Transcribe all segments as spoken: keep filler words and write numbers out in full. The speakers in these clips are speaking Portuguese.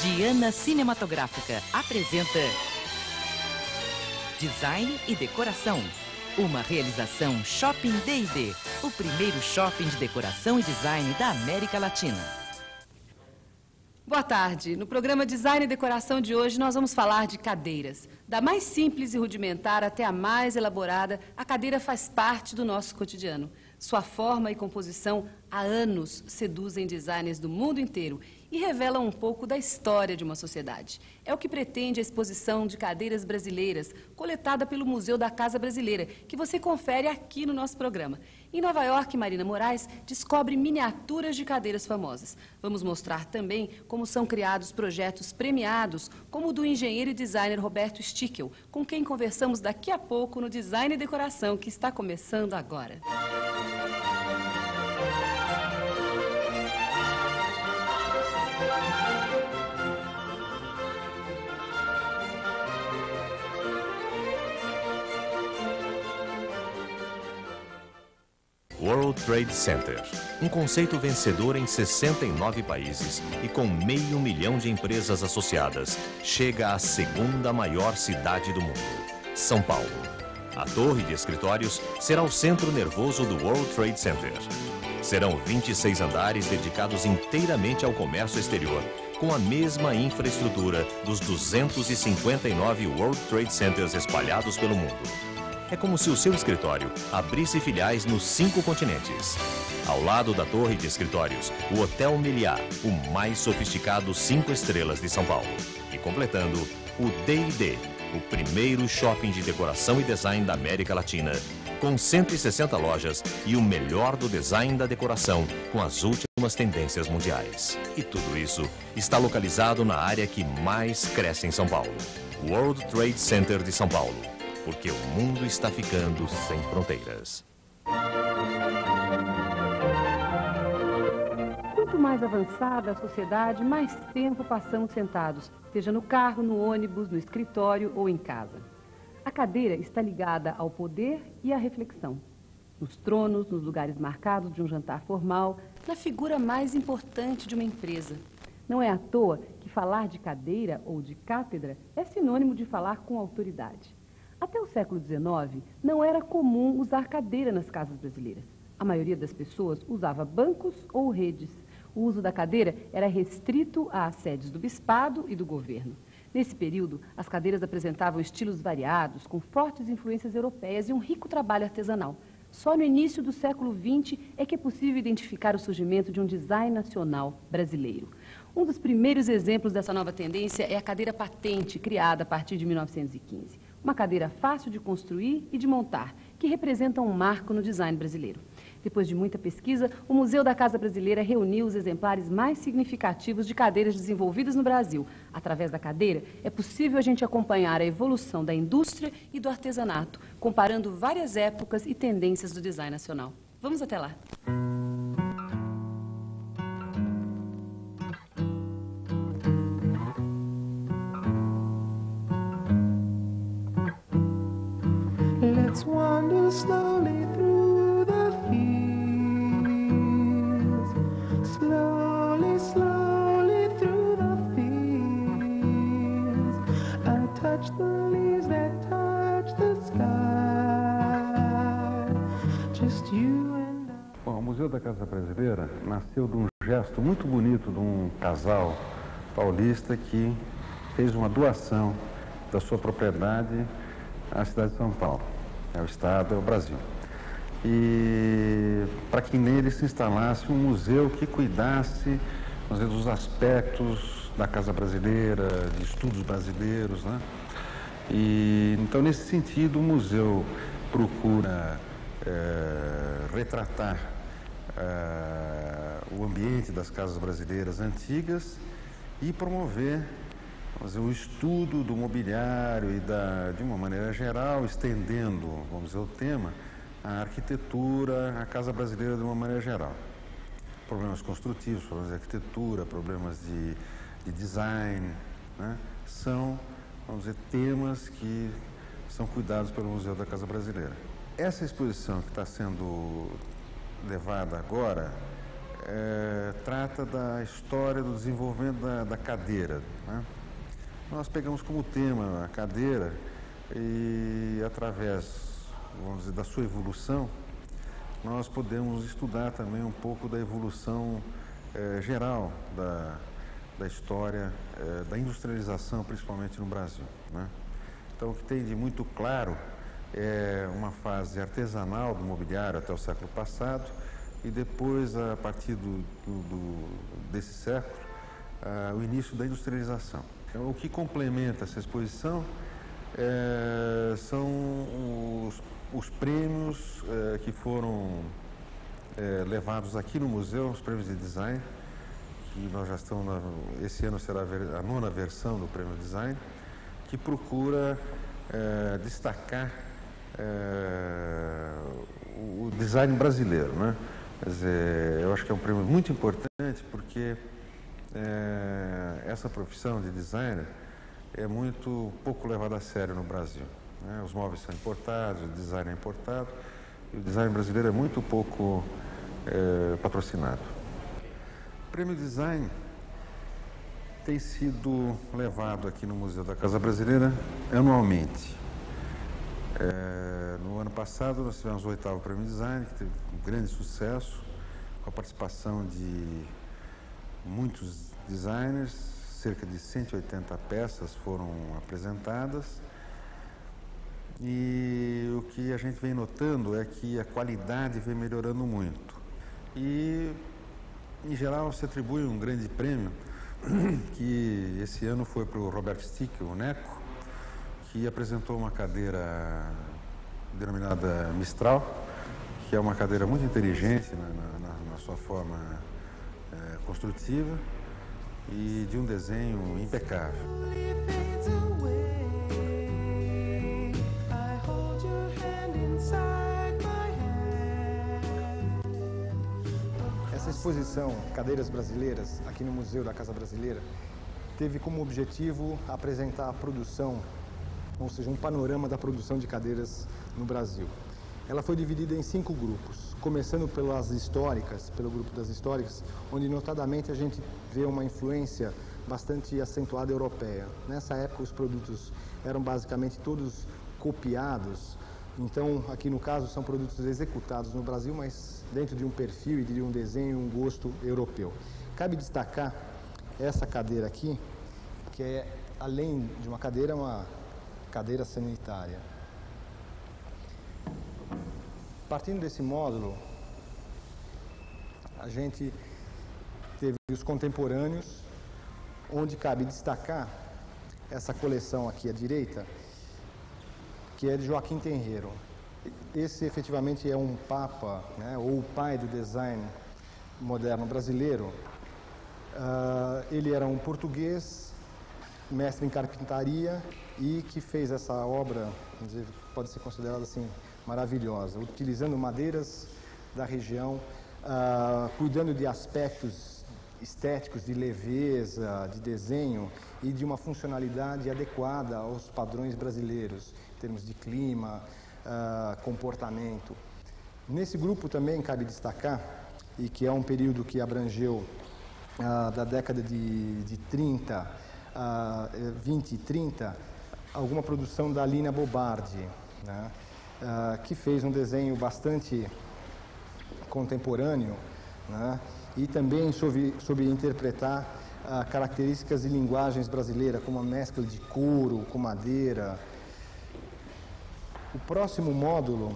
Diana Cinematográfica apresenta Design e Decoração, uma realização Shopping D e D, o primeiro shopping de decoração e design da América Latina. Boa tarde. No programa Design e Decoração de hoje, nós vamos falar de cadeiras. Da mais simples e rudimentar até a mais elaborada, a cadeira faz parte do nosso cotidiano. Sua forma e composição há anos seduzem designers do mundo inteiro e revelam um pouco da história de uma sociedade. É o que pretende a exposição de cadeiras brasileiras, coletada pelo Museu da Casa Brasileira, que você confere aqui no nosso programa. Em Nova York, Marina Moraes descobre miniaturas de cadeiras famosas. Vamos mostrar também como são criados projetos premiados, como o do engenheiro e designer Roberto Stickel, com quem conversamos daqui a pouco no Design e Decoração, que está começando agora. World Trade Center, um conceito vencedor em sessenta e nove países e com meio milhão de empresas associadas, chega à segunda maior cidade do mundo, São Paulo. A torre de escritórios será o centro nervoso do World Trade Center. Serão vinte e seis andares dedicados inteiramente ao comércio exterior, com a mesma infraestrutura dos duzentos e cinquenta e nove World Trade Centers espalhados pelo mundo. É como se o seu escritório abrisse filiais nos cinco continentes. Ao lado da torre de escritórios, o Hotel Meliá, o mais sofisticado cinco estrelas de São Paulo. E completando, o D e D, o primeiro shopping de decoração e design da América Latina, com cento e sessenta lojas e o melhor do design da decoração com as últimas tendências mundiais. E tudo isso está localizado na área que mais cresce em São Paulo, o World Trade Center de São Paulo. Porque o mundo está ficando sem fronteiras. Quanto mais avançada a sociedade, mais tempo passamos sentados, seja no carro, no ônibus, no escritório ou em casa. A cadeira está ligada ao poder e à reflexão. Nos tronos, nos lugares marcados de um jantar formal, na figura mais importante de uma empresa. Não é à toa que falar de cadeira ou de cátedra é sinônimo de falar com autoridade. Até o século dezenove, não era comum usar cadeira nas casas brasileiras. A maioria das pessoas usava bancos ou redes. O uso da cadeira era restrito às sedes do bispado e do governo. Nesse período, as cadeiras apresentavam estilos variados, com fortes influências europeias e um rico trabalho artesanal. Só no início do século vinte é que é possível identificar o surgimento de um design nacional brasileiro. Um dos primeiros exemplos dessa nova tendência é a cadeira patente, criada a partir de mil novecentos e quinze. Uma cadeira fácil de construir e de montar, que representa um marco no design brasileiro. Depois de muita pesquisa, o Museu da Casa Brasileira reuniu os exemplares mais significativos de cadeiras desenvolvidas no Brasil. Através da cadeira, é possível a gente acompanhar a evolução da indústria e do artesanato, comparando várias épocas e tendências do design nacional. Vamos até lá. Let's wander slowly through the fields, slowly, slowly through the fields. I touch the leaves that touch the sky, just you and I. Bom, o Museu da Casa Brasileira nasceu de um gesto muito bonito de um casal paulista que fez uma doação da sua propriedade à cidade de São Paulo. É o Estado, é o Brasil. E para que nele se instalasse um museu que cuidasse, vamos dizer, dos aspectos da Casa Brasileira, de estudos brasileiros, né? E, então, nesse sentido, o museu procura é, retratar é, o ambiente das casas brasileiras antigas e promover, vamos dizer, o estudo do mobiliário e, da, de uma maneira geral, estendendo, vamos dizer, o tema, a arquitetura, a casa brasileira de uma maneira geral. Problemas construtivos, problemas de arquitetura, problemas de, de design, né, são, vamos dizer, temas que são cuidados pelo Museu da Casa Brasileira. Essa exposição que está sendo levada agora é, trata da história do desenvolvimento da, da cadeira, né? Nós pegamos como tema a cadeira e, através, vamos dizer, da sua evolução, nós podemos estudar também um pouco da evolução é, geral da, da história é, da industrialização, principalmente no Brasil, né? Então, o que tem de muito claro é uma fase artesanal do mobiliário até o século passado e depois, a partir do, do, do, desse século, uh, o início da industrialização. Então, o que complementa essa exposição é, são os, os prêmios é, que foram é, levados aqui no museu, os prêmios de design, que nós já estamos, na, esse ano será a nona versão do prêmio design, que procura é, destacar é, o design brasileiro, né? Quer dizer, eu acho que é um prêmio muito importante porque é, essa profissão de designer é muito pouco levada a sério no Brasil, né? Os móveis são importados, o design é importado e o design brasileiro é muito pouco é, patrocinado. O prêmio design tem sido levado aqui no Museu da Casa Brasileira anualmente. É, no ano passado nós tivemos o oitavo Prêmio Design, que teve um grande sucesso, com a participação de muitos designers, cerca de cento e oitenta peças foram apresentadas. E o que a gente vem notando é que a qualidade vem melhorando muito. E, em geral, se atribui um grande prêmio, que esse ano foi para o Robert Stick, o Neco, que apresentou uma cadeira denominada Mistral, que é uma cadeira muito inteligente na, na, na sua forma é, construtiva e de um desenho impecável. Essa exposição Cadeiras Brasileiras, aqui no Museu da Casa Brasileira, teve como objetivo apresentar a produção, ou seja, um panorama da produção de cadeiras no Brasil. Ela foi dividida em cinco grupos, começando pelas históricas, pelo grupo das históricas, onde notadamente a gente vê uma influência bastante acentuada europeia. Nessa época os produtos eram basicamente todos copiados, então aqui no caso são produtos executados no Brasil, mas dentro de um perfil e de um desenho, um gosto europeu. Cabe destacar essa cadeira aqui, que é, além de uma cadeira, uma cadeira sanitária. Partindo desse módulo, a gente teve os contemporâneos, onde cabe destacar essa coleção aqui à direita, que é de Joaquim Tenreiro. Esse efetivamente é um papa, né, ou o pai do design moderno brasileiro. Uh, ele era um português, mestre em carpintaria e que fez essa obra, dizer, pode ser considerada assim, maravilhosa, utilizando madeiras da região, uh, cuidando de aspectos estéticos, de leveza, de desenho e de uma funcionalidade adequada aos padrões brasileiros, em termos de clima, uh, comportamento. Nesse grupo também cabe destacar, e que é um período que abrangeu uh, da década de, de trinta, uh, vinte e trinta, alguma produção da Lina Bobardi, né? Uh, que fez um desenho bastante contemporâneo, né? E também soube, soube interpretar uh, características e linguagens brasileiras, como a mescla de couro com madeira. O próximo módulo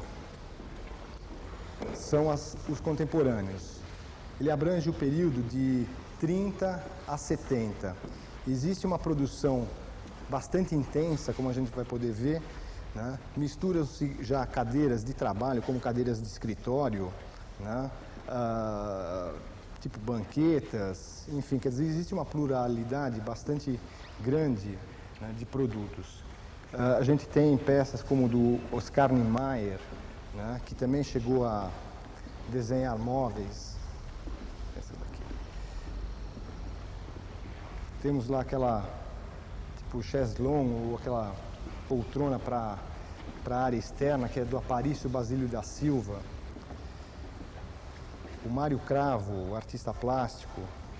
são as, os contemporâneos. Ele abrange o período de trinta a setenta. Existe uma produção bastante intensa, como a gente vai poder ver, né? Misturam-se já cadeiras de trabalho, como cadeiras de escritório, né? Ah, tipo banquetas, enfim, quer dizer, existe uma pluralidade bastante grande, né, de produtos. Ah, a gente tem peças como do Oscar Niemeyer, né, que também chegou a desenhar móveis. Essa daqui. Temos lá aquela tipo chaiselong, ou aquela poltrona para a área externa, que é do Aparício Basílio da Silva. o Mário Cravo, o artista plástico,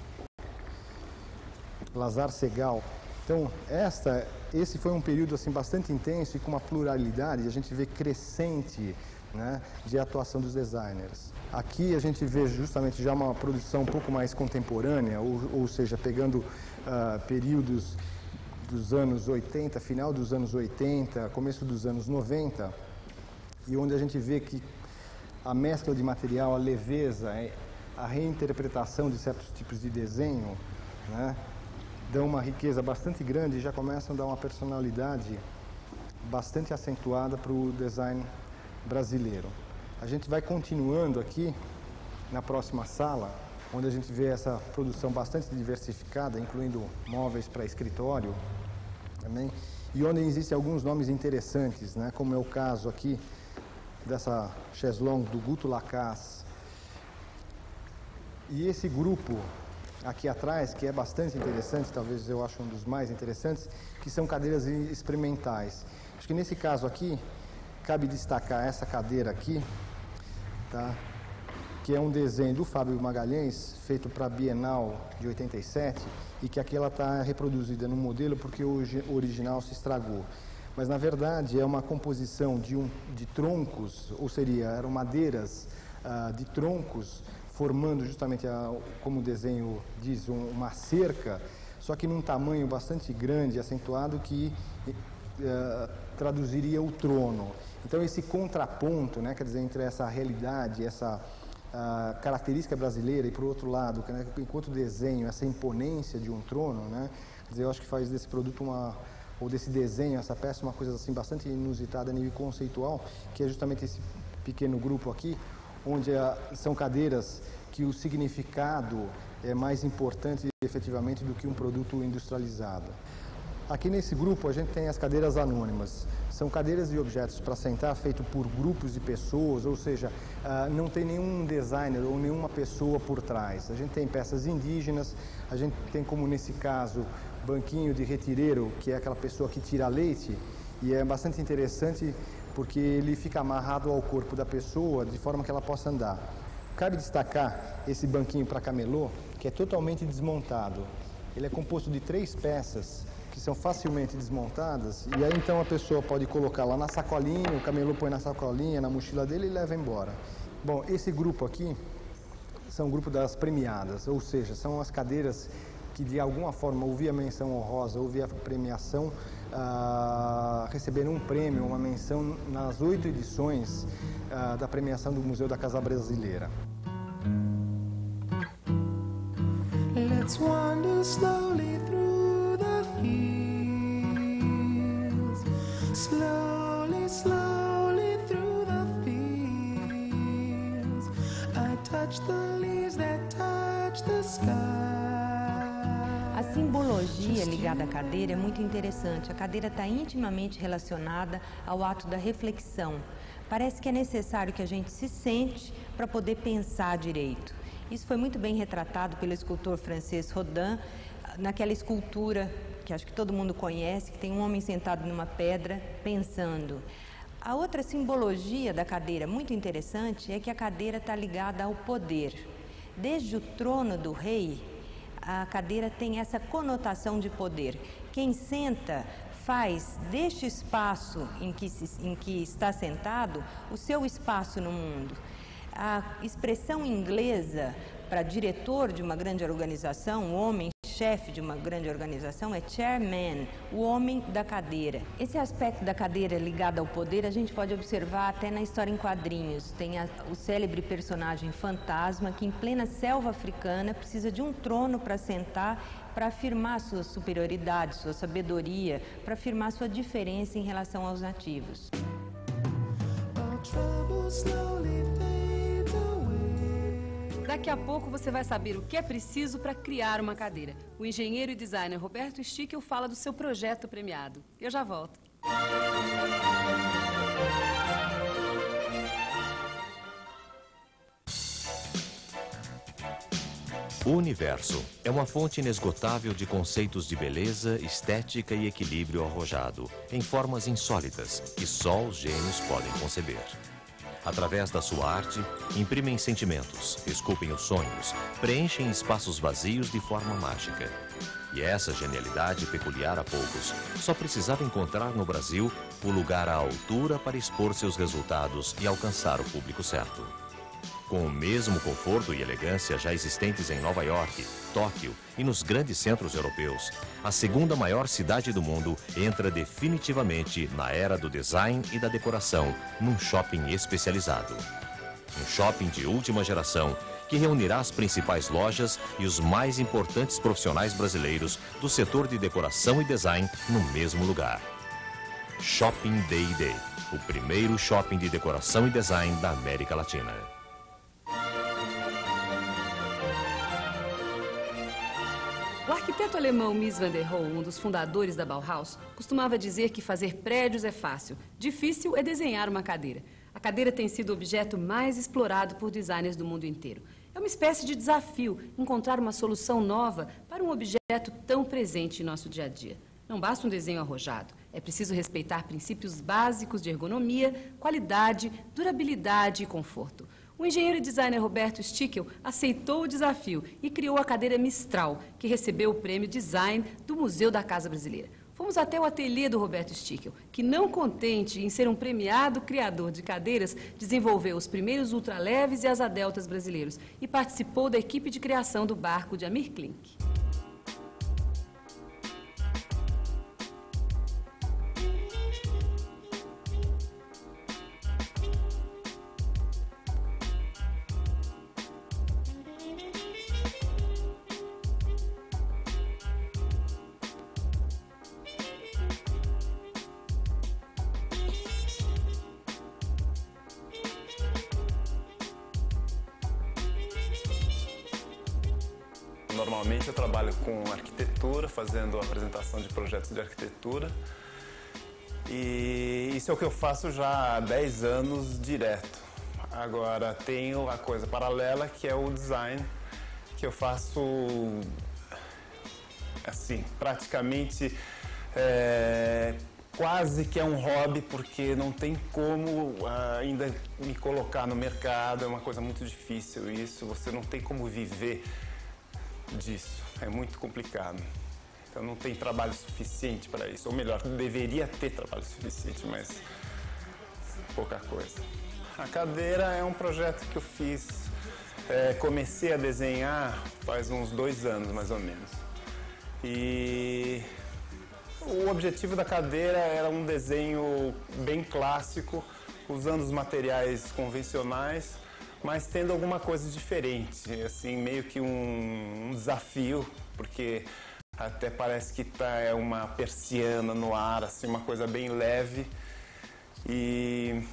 Lazar Segal. Então, esta, esse foi um período assim, bastante intenso e com uma pluralidade, a gente vê crescente, né, de atuação dos designers. Aqui a gente vê justamente já uma produção um pouco mais contemporânea, ou, ou seja, pegando uh, períodos dos anos oitenta, final dos anos oitenta, começo dos anos noventa, e onde a gente vê que a mescla de material, a leveza, a reinterpretação de certos tipos de desenho, né, dão uma riqueza bastante grande e já começam a dar uma personalidade bastante acentuada para o design brasileiro. A gente vai continuando aqui na próxima sala, onde a gente vê essa produção bastante diversificada, incluindo móveis para escritório também, e onde existem alguns nomes interessantes, né, como é o caso aqui dessa chaiselongue do Guto Lacasse. E esse grupo aqui atrás, que é bastante interessante, talvez eu acho um dos mais interessantes, que são cadeiras experimentais. Acho que nesse caso aqui, cabe destacar essa cadeira aqui, tá? Que é um desenho do Fábio Magalhães, feito para a Bienal de oitenta e sete, e que aqui ela está reproduzida no modelo porque o original se estragou. Mas, na verdade, é uma composição de, um, de troncos, ou seria, eram madeiras uh, de troncos, formando justamente, a, como o desenho diz, um, uma cerca, só que num tamanho bastante grande, acentuado, que uh, traduziria o trono. Então, esse contraponto, né, quer dizer, entre essa realidade, essa uh, característica brasileira, e, por outro lado, né, enquanto desenho, essa imponência de um trono, né, quer dizer, eu acho que faz desse produto uma... ou desse desenho, essa peça, uma coisa assim bastante inusitada a nível conceitual, que é justamente esse pequeno grupo aqui, onde a, são cadeiras que o significado é mais importante efetivamente do que um produto industrializado. Aqui nesse grupo a gente tem as cadeiras anônimas. São cadeiras e objetos para sentar feito por grupos de pessoas, ou seja, uh, não tem nenhum designer ou nenhuma pessoa por trás. A gente tem peças indígenas, a gente tem, como nesse caso, banquinho de retireiro, que é aquela pessoa que tira leite, e é bastante interessante porque ele fica amarrado ao corpo da pessoa de forma que ela possa andar. Cabe destacar esse banquinho para camelô, que é totalmente desmontado. Ele é composto de três peças que são facilmente desmontadas, e aí então a pessoa pode colocar lá na sacolinha, o camelô põe na sacolinha, na mochila dele e leva embora. Bom, esse grupo aqui são o grupo das premiadas, ou seja, são as cadeiras que de alguma forma ou via menção honrosa ou via premiação ah, receberam um prêmio, uma menção nas oito edições ah, da premiação do Museu da Casa Brasileira. Let's wander slowly through the fields, slowly, slowly through the fields. I touch the leaves that touch the sky. A simbologia ligada à cadeira é muito interessante. A cadeira está intimamente relacionada ao ato da reflexão. Parece que é necessário que a gente se sente para poder pensar direito. Isso foi muito bem retratado pelo escultor francês Rodin, naquela escultura que acho que todo mundo conhece, que tem um homem sentado numa pedra pensando. A outra simbologia da cadeira muito interessante é que a cadeira está ligada ao poder. Desde o trono do rei, a cadeira tem essa conotação de poder. Quem senta faz deste espaço em que, se, em que está sentado o seu espaço no mundo. A expressão inglesa para diretor de uma grande organização, o homem chefe de uma grande organização, é chairman, o homem da cadeira. Esse aspecto da cadeira ligado ao poder a gente pode observar até na história em quadrinhos. Tem a, o célebre personagem Fantasma, que em plena selva africana precisa de um trono para sentar, para afirmar sua superioridade, sua sabedoria, para afirmar sua diferença em relação aos nativos. Daqui a pouco você vai saber o que é preciso para criar uma cadeira. O engenheiro e designer Roberto Stickel fala do seu projeto premiado. Eu já volto. O universo é uma fonte inesgotável de conceitos de beleza, estética e equilíbrio arrojado, em formas insólitas que só os gênios podem conceber. Através da sua arte, imprimem sentimentos, esculpem os sonhos, preenchem espaços vazios de forma mágica. E essa genialidade peculiar a poucos só precisava encontrar no Brasil o lugar à altura para expor seus resultados e alcançar o público certo. Com o mesmo conforto e elegância já existentes em Nova York, Tóquio e nos grandes centros europeus, a segunda maior cidade do mundo entra definitivamente na era do design e da decoração num shopping especializado. Um shopping de última geração que reunirá as principais lojas e os mais importantes profissionais brasileiros do setor de decoração e design no mesmo lugar. Shopping D e D, o primeiro shopping de decoração e design da América Latina. O arquiteto alemão Mies van der Rohe, um dos fundadores da Bauhaus, costumava dizer que fazer prédios é fácil, difícil é desenhar uma cadeira. A cadeira tem sido o objeto mais explorado por designers do mundo inteiro. É uma espécie de desafio encontrar uma solução nova para um objeto tão presente em nosso dia a dia. Não basta um desenho arrojado, é preciso respeitar princípios básicos de ergonomia, qualidade, durabilidade e conforto. O engenheiro e designer Roberto Stickel aceitou o desafio e criou a cadeira Mistral, que recebeu o prêmio Design do Museu da Casa Brasileira. Fomos até o ateliê do Roberto Stickel, que, não contente em ser um premiado criador de cadeiras, desenvolveu os primeiros ultraleves e asa deltas brasileiros e participou da equipe de criação do barco de Amir Klink. Normalmente eu trabalho com arquitetura, fazendo apresentação de projetos de arquitetura. E isso é o que eu faço já há dez anos direto. Agora tenho a coisa paralela, que é o design, que eu faço assim, praticamente é, quase que é um hobby, porque não tem como ainda me colocar no mercado, é uma coisa muito difícil isso, você não tem como viver disso, é muito complicado. Então não tem trabalho suficiente para isso, ou melhor, deveria ter trabalho suficiente, mas pouca coisa. A cadeira é um projeto que eu fiz, é, comecei a desenhar faz uns dois anos mais ou menos. E o objetivo da cadeira era um desenho bem clássico, usando os materiais convencionais, mas tendo alguma coisa diferente, assim, meio que um, um desafio, porque até parece que tá, é uma persiana no ar, assim, uma coisa bem leve. E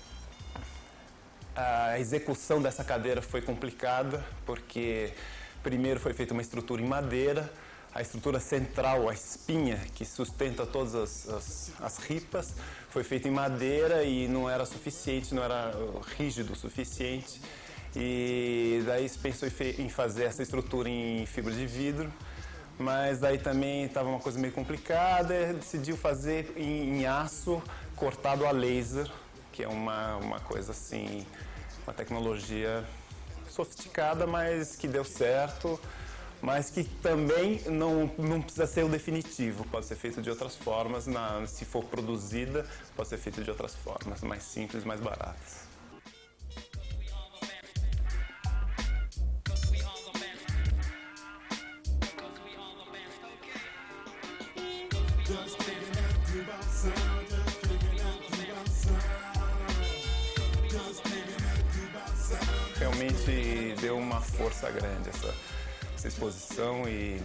a execução dessa cadeira foi complicada, porque primeiro foi feita uma estrutura em madeira, a estrutura central, a espinha que sustenta todas as, as, as ripas, foi feita em madeira e não era suficiente, não era rígido o suficiente. E daí se pensou em fazer essa estrutura em fibra de vidro, mas daí também estava uma coisa meio complicada, decidiu fazer em, em aço cortado a laser, que é uma, uma coisa assim, uma tecnologia sofisticada, mas que deu certo. Mas que também não, não precisa ser o definitivo, pode ser feito de outras formas, na, se for produzida, pode ser feito de outras formas, mais simples, mais baratas. Realmente deu uma força grande essa exposição e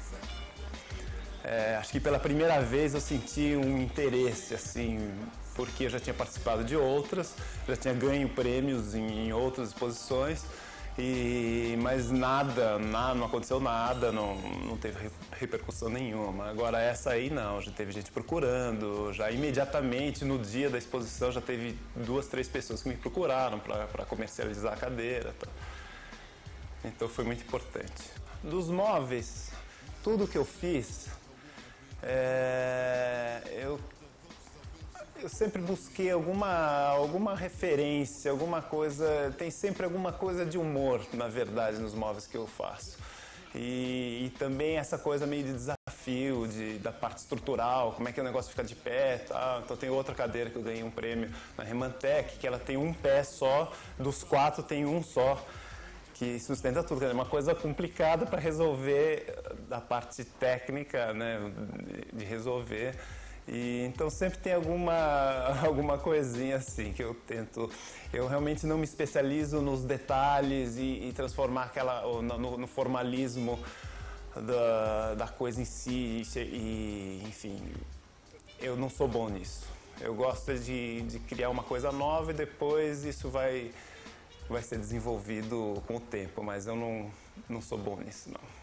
é, acho que pela primeira vez eu senti um interesse, assim, porque eu já tinha participado de outras, já tinha ganho prêmios em, em outras exposições, e, mas nada, nada, não aconteceu nada, não, não teve repercussão nenhuma. Agora essa aí não, já teve gente procurando, já imediatamente no dia da exposição já teve duas, três pessoas que me procuraram para comercializar a cadeira. Tá? Então foi muito importante. Dos móveis, tudo que eu fiz, é, eu, eu sempre busquei alguma, alguma referência, alguma coisa, tem sempre alguma coisa de humor, na verdade, nos móveis que eu faço. E, e também essa coisa meio de desafio, de, da parte estrutural, como é que o negócio fica de pé, tá? Então tem outra cadeira que eu ganhei um prêmio na Remantec, que ela tem um pé só, dos quatro tem um só, que sustenta tudo. É uma coisa complicada para resolver da parte técnica, né, de resolver. E, então sempre tem alguma, alguma coisinha assim que eu tento. Eu realmente não me especializo nos detalhes e, e transformar aquela no, no formalismo da, da coisa em si. E, enfim, eu não sou bom nisso. Eu gosto de, de criar uma coisa nova e depois isso vai, vai ser desenvolvido com o tempo, mas eu não, não sou bom nisso, não.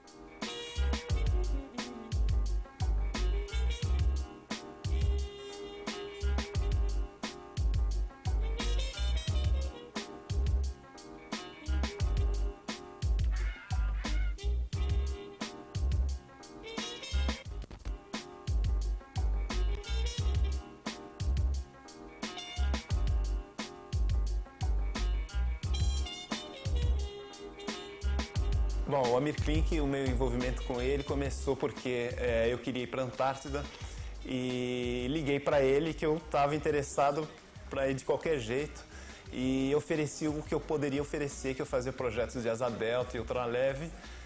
Bom, o Amir Klink, o meu envolvimento com ele começou porque é, eu queria ir para a Antártida e liguei para ele que eu estava interessado para ir de qualquer jeito e ofereci o que eu poderia oferecer, que eu fazia projetos de asa delta e ultraleve,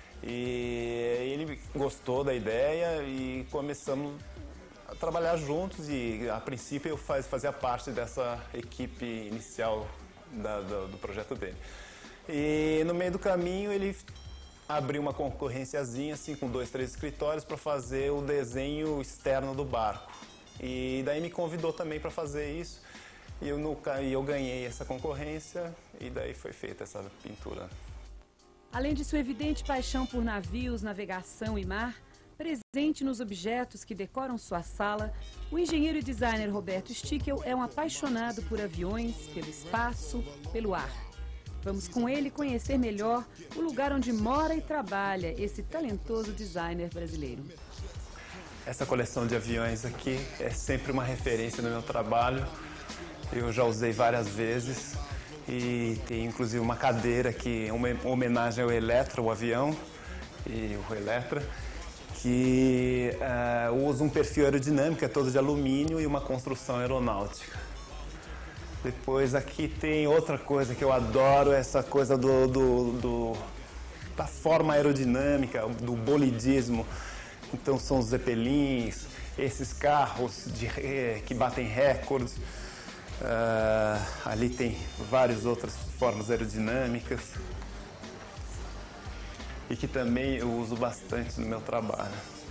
e ele gostou da ideia e começamos a trabalhar juntos e a princípio eu faz, fazia parte dessa equipe inicial da, da, do projeto dele. E no meio do caminho ele abri uma concorrênciazinha assim com dois, três escritórios para fazer o desenho externo do barco. E daí me convidou também para fazer isso e eu, no, e eu ganhei essa concorrência e daí foi feita essa pintura. Além de sua evidente paixão por navios, navegação e mar, presente nos objetos que decoram sua sala, o engenheiro e designer Roberto Stickel é um apaixonado por aviões, pelo espaço, pelo ar. Vamos com ele conhecer melhor o lugar onde mora e trabalha esse talentoso designer brasileiro. Essa coleção de aviões aqui é sempre uma referência no meu trabalho. Eu já usei várias vezes e tem inclusive uma cadeira que é uma homenagem ao Eletra, o avião, e o Eletra, que uh, usa um perfil aerodinâmico, é todo de alumínio e uma construção aeronáutica. Depois aqui tem outra coisa que eu adoro, essa coisa do, do, do, da forma aerodinâmica, do bolidismo. Então são os zeppelins, esses carros de, que batem recordes. Uh, ali tem várias outras formas aerodinâmicas e que também eu uso bastante no meu trabalho.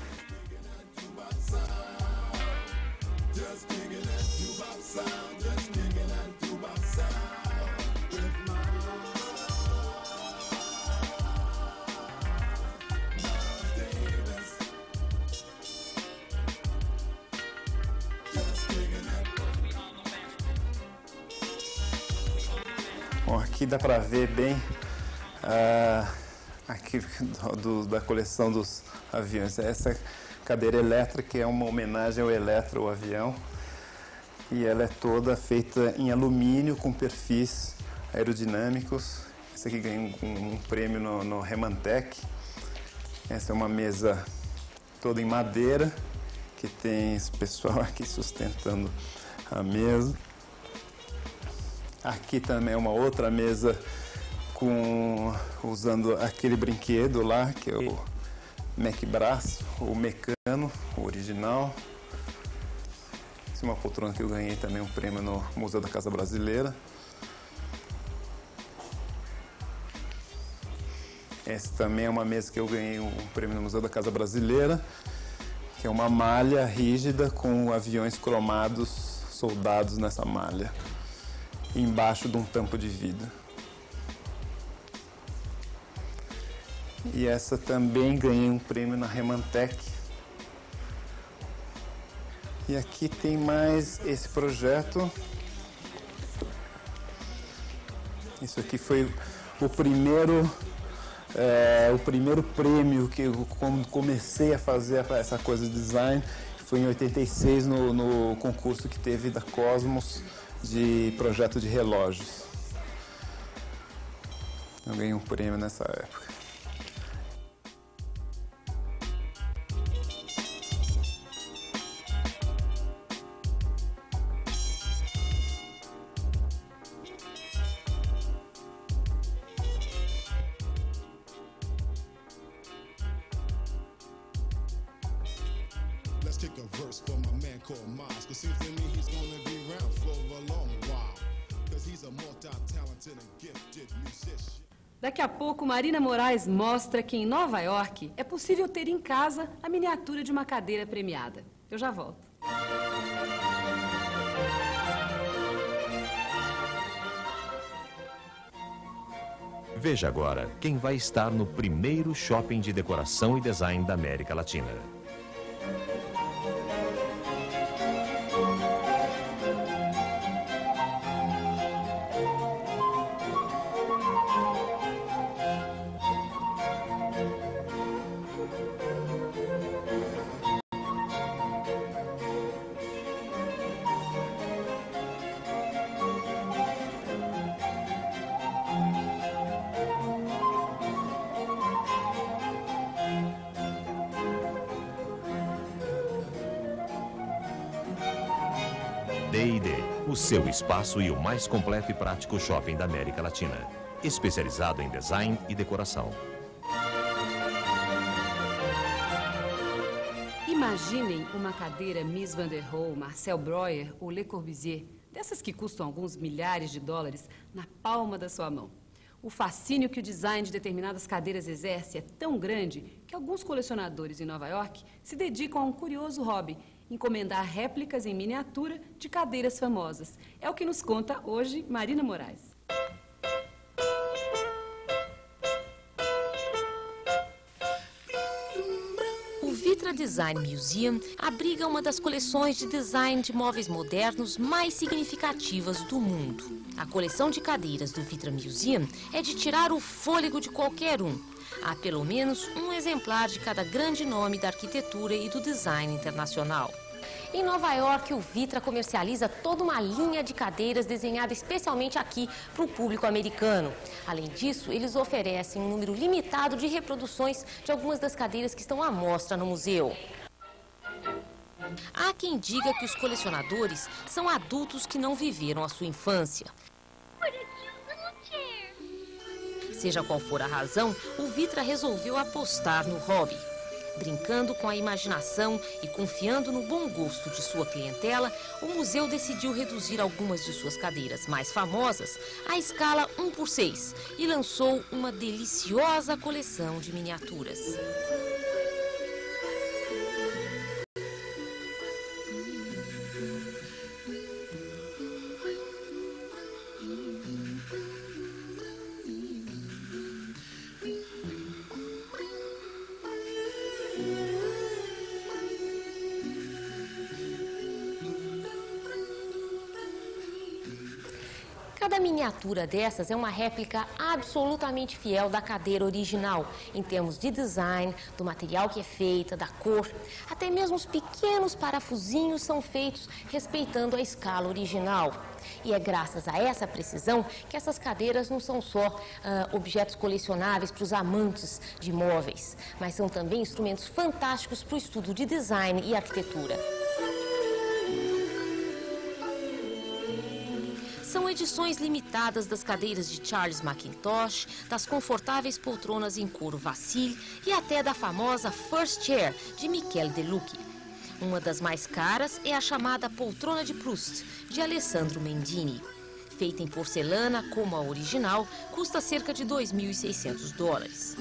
Bom, aqui dá para ver bem uh, aqui do, do, da coleção dos aviões. Essa cadeira elétrica é uma homenagem ao Eletra, o avião, e ela é toda feita em alumínio com perfis aerodinâmicos. Essa aqui ganhou um, um prêmio no, no Remantec. Essa é uma mesa toda em madeira, que tem esse pessoal aqui sustentando a mesa. Aqui também é uma outra mesa com, usando aquele brinquedo lá, que é o Mec Braço, o Mecano, o original. Essa é uma poltrona que eu ganhei também um prêmio no Museu da Casa Brasileira. Essa também é uma mesa que eu ganhei um prêmio no Museu da Casa Brasileira, que é uma malha rígida com aviões cromados soldados nessa malha, embaixo de um tampo de vidro. E essa também ganhei um prêmio na Remantec. E aqui tem mais esse projeto. Isso aqui foi o primeiro, é, o primeiro prêmio que eu comecei a fazer essa coisa de design. Foi em oitenta e seis no, no concurso que teve da Cosmos de projeto de relógios. Eu ganhei um prêmio nessa época. Let's take a verse for my man called Miles, cause seems to me he's gonna be around for a long while, cause he's a multi-talented and gifted musician. Daqui a pouco, Marina Moraes mostra que em Nova York é possível ter em casa a miniatura de uma cadeira premiada. Eu já volto. Veja agora quem vai estar no primeiro shopping de decoração e design da América Latina. D e D, o seu espaço e o mais completo e prático shopping da América Latina, especializado em design e decoração. Imaginem uma cadeira Mies van der Rohe, Marcel Breuer ou Le Corbusier, dessas que custam alguns milhares de dólares, na palma da sua mão. O fascínio que o design de determinadas cadeiras exerce é tão grande que alguns colecionadores em Nova York se dedicam a um curioso hobby, encomendar réplicas em miniatura de cadeiras famosas. É o que nos conta hoje Marina Moraes. O Vitra Design Museum abriga uma das coleções de design de móveis modernos mais significativas do mundo. A coleção de cadeiras do Vitra Museum é de tirar o fôlego de qualquer um. Há pelo menos um exemplar de cada grande nome da arquitetura e do design internacional. Em Nova York, o Vitra comercializa toda uma linha de cadeiras desenhada especialmente aqui para o público americano. Além disso, eles oferecem um número limitado de reproduções de algumas das cadeiras que estão à mostra no museu. Há quem diga que os colecionadores são adultos que não viveram a sua infância. Seja qual for a razão, o Vitra resolveu apostar no hobby. Brincando com a imaginação e confiando no bom gosto de sua clientela, o museu decidiu reduzir algumas de suas cadeiras mais famosas à escala um por seis e lançou uma deliciosa coleção de miniaturas. Cada miniatura dessas é uma réplica absolutamente fiel da cadeira original, em termos de design, do material que é feita, da cor. Até mesmo os pequenos parafusinhos são feitos respeitando a escala original. E é graças a essa precisão que essas cadeiras não são só uh, objetos colecionáveis para os amantes de móveis, mas são também instrumentos fantásticos para o estudo de design e arquitetura. São edições limitadas das cadeiras de Charles Mackintosh, das confortáveis poltronas em couro Vassili e até da famosa First Chair de Michele De Lucchi. Uma das mais caras é a chamada poltrona de Proust, de Alessandro Mendini. Feita em porcelana, como a original, custa cerca de dois mil e seiscentos dólares.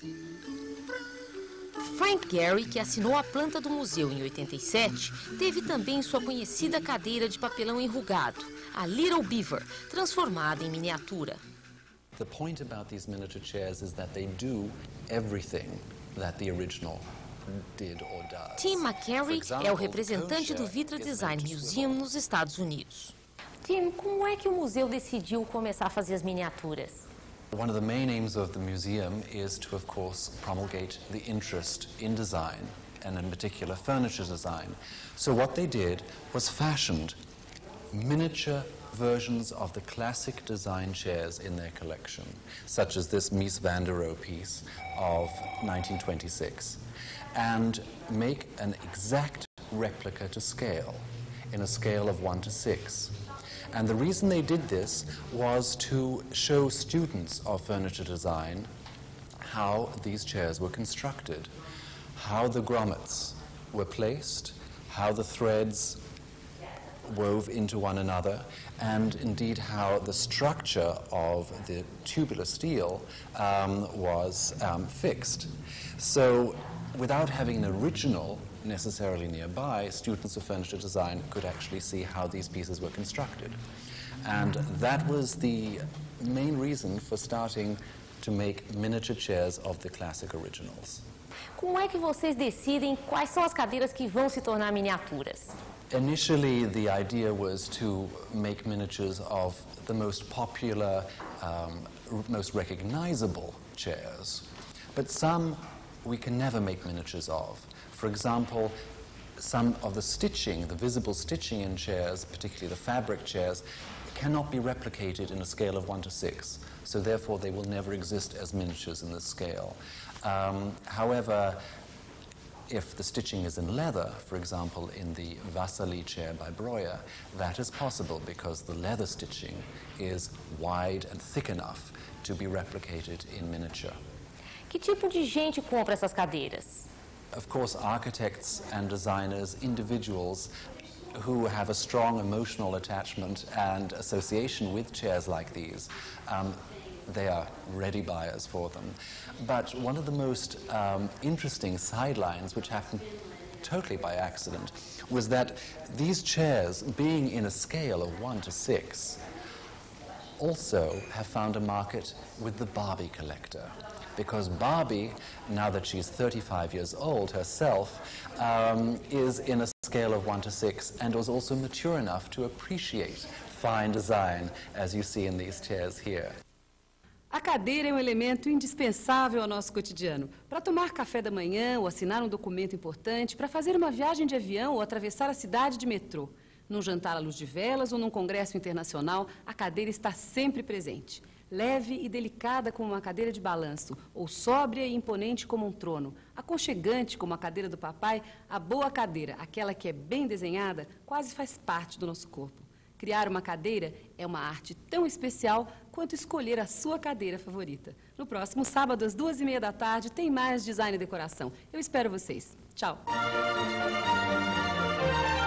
Frank Gehry, que assinou a planta do museu em oitenta e sete, teve também sua conhecida cadeira de papelão enrugado, a Little Beaver, transformada em miniatura. The point about these miniature chairs is that they do everything that the original did or does. Tim McCary é o representante do Vitra Design Museum nos Estados Unidos. Tim, como é que o museu decidiu começar a fazer as miniaturas? One of the main aims of the museum is to, of course, promulgate the interest in design and in particular furniture design. So what they did was fashioned miniature versions of the classic design chairs in their collection, such as this Mies van der Rohe piece of nineteen twenty-six, and make an exact replica to scale, in a scale of one to six. And the reason they did this was to show students of furniture design how these chairs were constructed, how the grommets were placed, how the threads wove into one another, and indeed how the structure of the tubular steel um, was um, fixed. So without having an original necessarily nearby, students of furniture design could actually see how these pieces were constructed. And that was the main reason for starting to make miniature chairs of the classic originals. Como é que vocês decidem quais são as cadeiras que vão se tornar miniaturas? Initially, the idea was to make miniatures of the most popular, um, most recognizable chairs. But some we can never make miniatures of. For example, some of the stitching, the visible stitching in chairs, particularly the fabric chairs, cannot be replicated in a scale of one to six. So therefore, they will never exist as miniatures in this scale. Um, however, if the stitching is in leather, for example, in the Vasali chair by Breuer, that is possible because the leather stitching is wide and thick enough to be replicated in miniature. Que tipo de gente compra essas cadeiras? Of course, architects and designers, individuals who have a strong emotional attachment and association with chairs like these, um, they are ready buyers for them. But one of the most um, interesting sidelines, which happened totally by accident, was that these chairs, being in a scale of one to six, also have found a market with the Barbie collector. Because Barbie, now that she's thirty-five years old herself, um, is in a scale of one to six and was also mature enough to appreciate fine design, as you see in these chairs here. A cadeira é um elemento indispensável ao nosso cotidiano. Para tomar café da manhã, ou assinar um documento importante, para fazer uma viagem de avião ou atravessar a cidade de metrô. Num jantar à luz de velas ou num congresso internacional, a cadeira está sempre presente. Leve e delicada como uma cadeira de balanço, ou sóbria e imponente como um trono, aconchegante como a cadeira do papai, a boa cadeira, aquela que é bem desenhada, quase faz parte do nosso corpo. Criar uma cadeira é uma arte tão especial quanto escolher a sua cadeira favorita. No próximo sábado, às duas e meia da tarde, tem mais Design e Decoração. Eu espero vocês. Tchau!